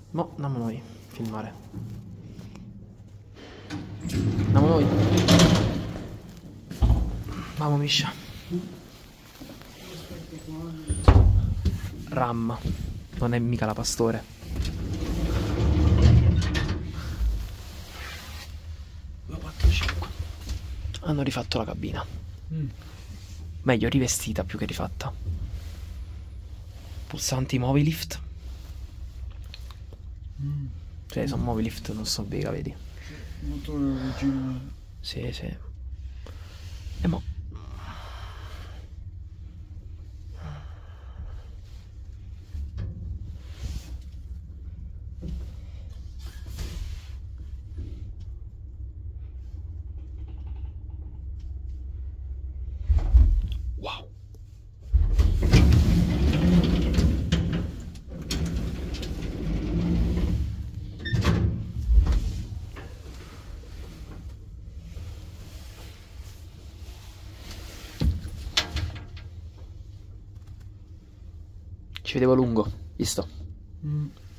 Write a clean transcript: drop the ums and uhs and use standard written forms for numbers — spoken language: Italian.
Mo, andiamo noi, filmare. Andiamo noi. Vamo, Miscia. Ram, non è mica la Pastore. 2, 4, 5. Hanno rifatto la cabina. Meglio rivestita più che rifatta. Pulsanti Movilift. Cioè, sono Movilift, non so bega, vedi? Motore originale. Sì, sì. E mo. Wow. Ci vedevo lungo, visto?